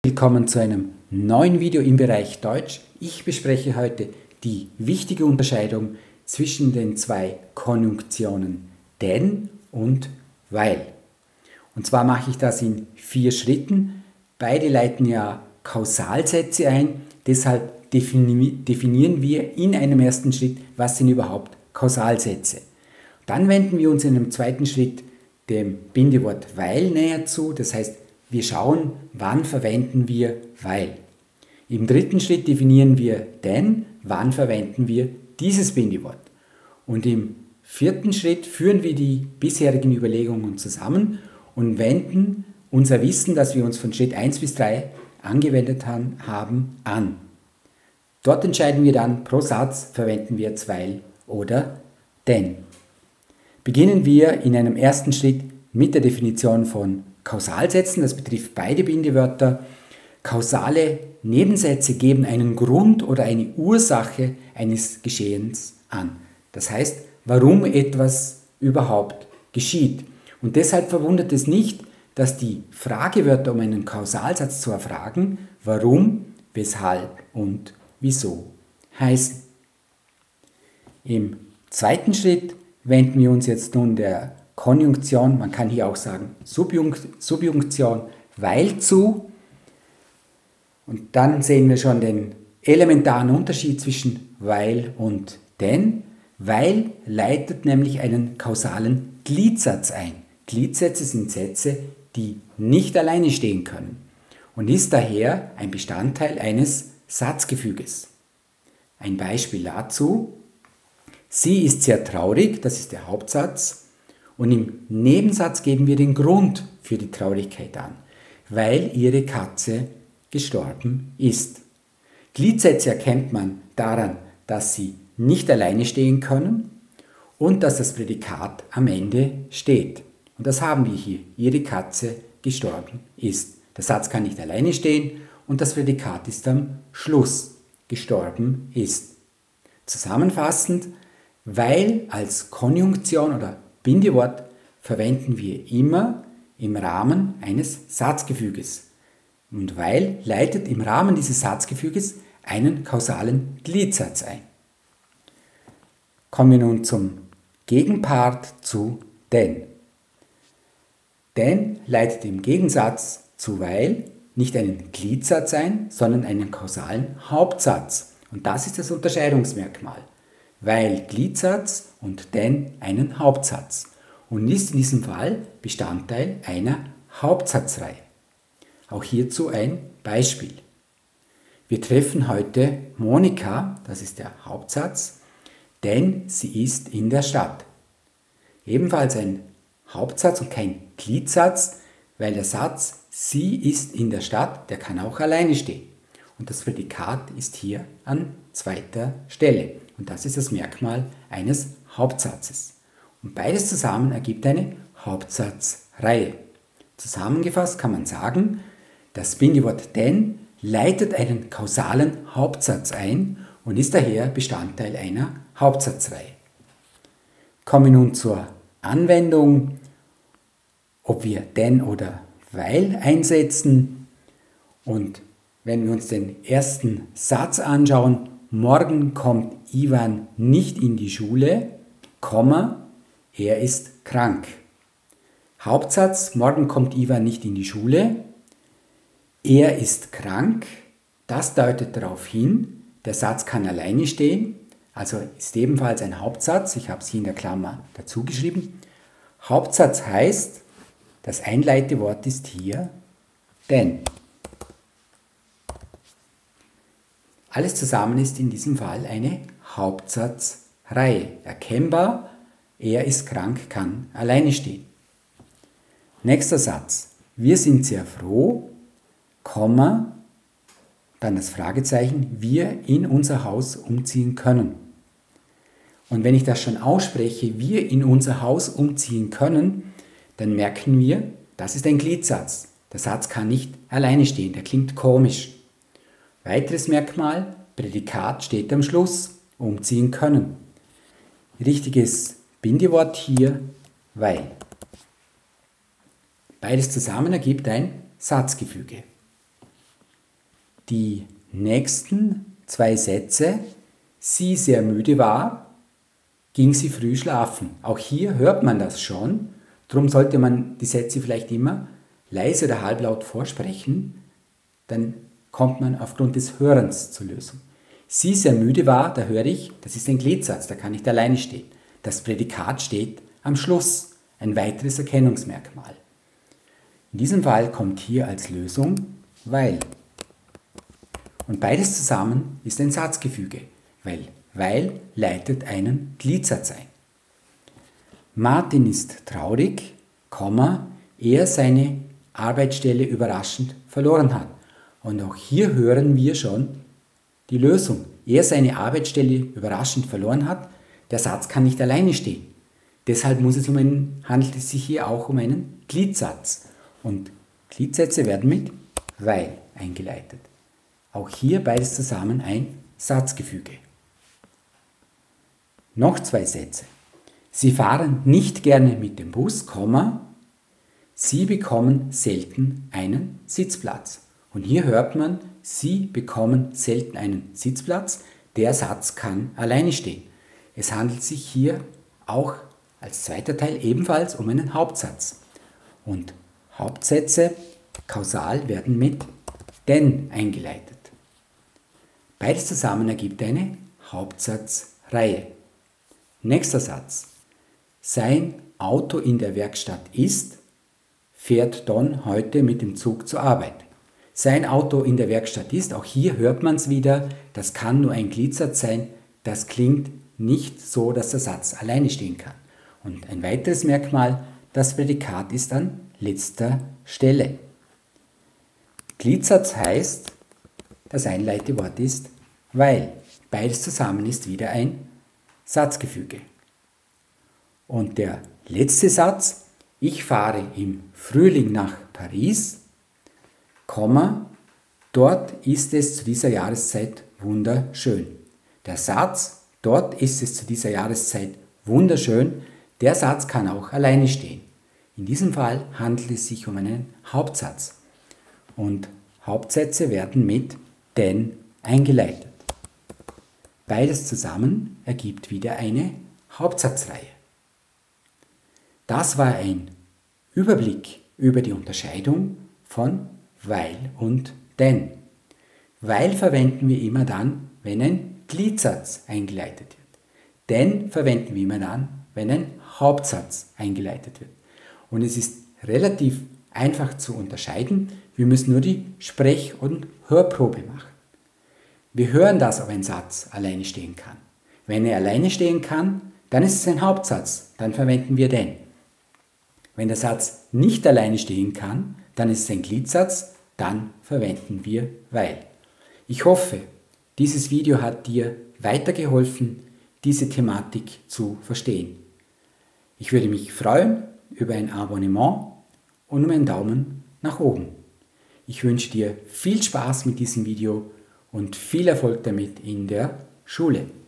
Willkommen zu einem neuen Video im Bereich Deutsch. Ich bespreche heute die wichtige Unterscheidung zwischen den zwei Konjunktionen denn und weil. Und zwar mache ich das in 4 Schritten. Beide leiten ja Kausalsätze ein, deshalb definieren wir in einem ersten Schritt, was sind überhaupt Kausalsätze. Dann wenden wir uns in einem zweiten Schritt dem Bindewort weil näher zu, das heißt, wir schauen, wann verwenden wir weil. Im dritten Schritt definieren wir denn, wann verwenden wir dieses Bindewort. Und im vierten Schritt führen wir die bisherigen Überlegungen zusammen und wenden unser Wissen, das wir uns von Schritt 1 bis 3 angewendet haben, an. Dort entscheiden wir dann, pro Satz verwenden wir jetzt weil oder denn. Beginnen wir in einem ersten Schritt mit der Definition von Kausalsätzen, das betrifft beide Bindewörter. Kausale Nebensätze geben einen Grund oder eine Ursache eines Geschehens an. Das heißt, warum etwas überhaupt geschieht. Und deshalb verwundert es nicht, dass die Fragewörter, um einen Kausalsatz zu erfragen, warum, weshalb und wieso heißen. Im zweiten Schritt wenden wir uns jetzt nun der Konjunktion, man kann hier auch sagen Subjunktion, weil zu. Und dann sehen wir schon den elementaren Unterschied zwischen weil und denn. Weil leitet nämlich einen kausalen Gliedzatz ein. Gliedsätze sind Sätze, die nicht alleine stehen können und ist daher ein Bestandteil eines Satzgefüges. Ein Beispiel dazu: Sie ist sehr traurig, das ist der Hauptsatz. Und im Nebensatz geben wir den Grund für die Traurigkeit an, weil ihre Katze gestorben ist. Gliedsätze erkennt man daran, dass sie nicht alleine stehen können und dass das Prädikat am Ende steht. Und das haben wir hier. Ihre Katze gestorben ist. Der Satz kann nicht alleine stehen und das Prädikat ist am Schluss. Gestorben ist. Zusammenfassend, weil als Konjunktion oder Bindewort verwenden wir immer im Rahmen eines Satzgefüges. Und weil leitet im Rahmen dieses Satzgefüges einen kausalen Gliedzatz ein. Kommen wir nun zum Gegenpart zu denn. Denn leitet im Gegensatz zu weil nicht einen Gliedzatz ein, sondern einen kausalen Hauptsatz. Und das ist das Unterscheidungsmerkmal. Weil Gliedzatz und denn einen Hauptsatz und ist in diesem Fall Bestandteil einer Hauptsatzreihe. Auch hierzu ein Beispiel. Wir treffen heute Monika, das ist der Hauptsatz, denn sie ist in der Stadt. Ebenfalls ein Hauptsatz und kein Gliedzatz, weil der Satz sie ist in der Stadt, der kann auch alleine stehen. Und das Prädikat ist hier an zweiter Stelle. Und das ist das Merkmal eines Hauptsatzes. Und beides zusammen ergibt eine Hauptsatzreihe. Zusammengefasst kann man sagen, das Bindewort denn leitet einen kausalen Hauptsatz ein und ist daher Bestandteil einer Hauptsatzreihe. Kommen wir nun zur Anwendung, ob wir denn oder weil einsetzen. Und wenn wir uns den ersten Satz anschauen, morgen kommt Ivan nicht in die Schule, er ist krank. Hauptsatz, morgen kommt Ivan nicht in die Schule, er ist krank. Das deutet darauf hin, der Satz kann alleine stehen, also ist ebenfalls ein Hauptsatz, ich habe es hier in der Klammer dazu geschrieben. Hauptsatz heißt, das Einleitewort ist hier denn. Alles zusammen ist in diesem Fall eine Hauptsatzreihe. Erkennbar, er ist krank, kann alleine stehen. Nächster Satz. Wir sind sehr froh, dann das Fragezeichen, wir in unser Haus umziehen können. Und wenn ich das schon ausspreche, wir in unser Haus umziehen können, dann merken wir, das ist ein Gliedzatz. Der Satz kann nicht alleine stehen, der klingt komisch. Weiteres Merkmal, Prädikat steht am Schluss, umziehen können. Richtiges Bindewort hier, weil. Beides zusammen ergibt ein Satzgefüge. die nächsten 2 Sätze, sie sehr müde war, ging sie früh schlafen. Auch hier hört man das schon. Darum sollte man die Sätze vielleicht immer leise oder halblaut vorsprechen. Dann kommt man aufgrund des Hörens zur Lösung. Sie sehr müde war, da höre ich, das ist ein Gliedzatz, da kann nicht alleine stehen. Das Prädikat steht am Schluss, ein weiteres Erkennungsmerkmal. In diesem Fall kommt hier als Lösung weil. Und beides zusammen ist ein Satzgefüge, weil leitet einen Gliedsatz ein. Martin ist traurig, er seine Arbeitsstelle überraschend verloren hat. Und auch hier hören wir schon die Lösung. Er seine Arbeitsstelle überraschend verloren hat, der Satz kann nicht alleine stehen. Deshalb handelt es sich hier auch um einen Gliedsatz. Und Gliedsätze werden mit weil eingeleitet. Auch hier beides zusammen ein Satzgefüge. Noch 2 Sätze. Sie fahren nicht gerne mit dem Bus, sie bekommen selten einen Sitzplatz. Und hier hört man, sie bekommen selten einen Sitzplatz. Der Satz kann alleine stehen. Es handelt sich hier auch als zweiter Teil ebenfalls um einen Hauptsatz. Und Hauptsätze kausal werden mit denn eingeleitet. Beides zusammen ergibt eine Hauptsatzreihe. Nächster Satz. Sein Auto in der Werkstatt fährt Don heute mit dem Zug zur Arbeit. Sein Auto in der Werkstatt auch hier hört man es wieder, das kann nur ein Gliedsatz sein, das klingt nicht so, dass der Satz alleine stehen kann. Und ein weiteres Merkmal, das Prädikat ist an letzter Stelle. Gliedsatz heißt, das Einleitewort ist weil. Beides zusammen ist wieder ein Satzgefüge. Und der letzte Satz, ich fahre im Frühling nach Paris, dort ist es zu dieser Jahreszeit wunderschön. Der Satz, dort ist es zu dieser Jahreszeit wunderschön, der Satz kann auch alleine stehen. In diesem Fall handelt es sich um einen Hauptsatz. Und Hauptsätze werden mit denn eingeleitet. Beides zusammen ergibt wieder eine Hauptsatzreihe. Das war ein Überblick über die Unterscheidung von weil und denn. Weil verwenden wir immer dann, wenn ein Gliedsatz eingeleitet wird. Denn verwenden wir immer dann, wenn ein Hauptsatz eingeleitet wird. Und es ist relativ einfach zu unterscheiden. Wir müssen nur die Sprech- und Hörprobe machen. Wir hören das, ob ein Satz alleine stehen kann. Wenn er alleine stehen kann, dann ist es ein Hauptsatz, dann verwenden wir denn. Wenn der Satz nicht alleine stehen kann, dann ist es ein Gliedsatz, dann verwenden wir weil. Ich hoffe, dieses Video hat dir weitergeholfen, diese Thematik zu verstehen. Ich würde mich freuen über ein Abonnement und um einen Daumen nach oben. Ich wünsche dir viel Spaß mit diesem Video und viel Erfolg damit in der Schule.